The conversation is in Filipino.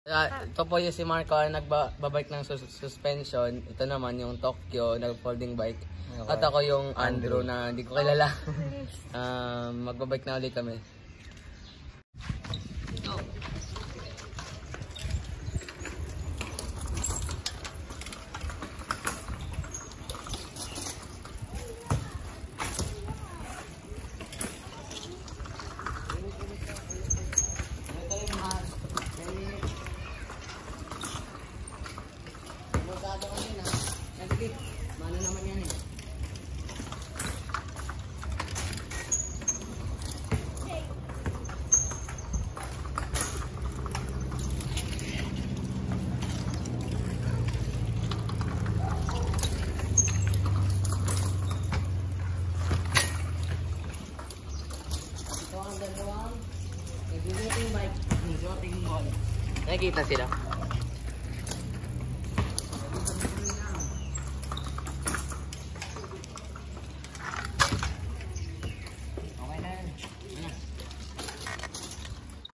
Ito po yung si Marco nagbabike ng suspension. Ito naman yung Tokyo nag-folding bike. At ako yung Andrew na hindi ko kilala. Magbabike na ulit kami. Mana naman yan eh. Ito ang dalawang nag-jogging bike, jogging ball. Nakikita sila?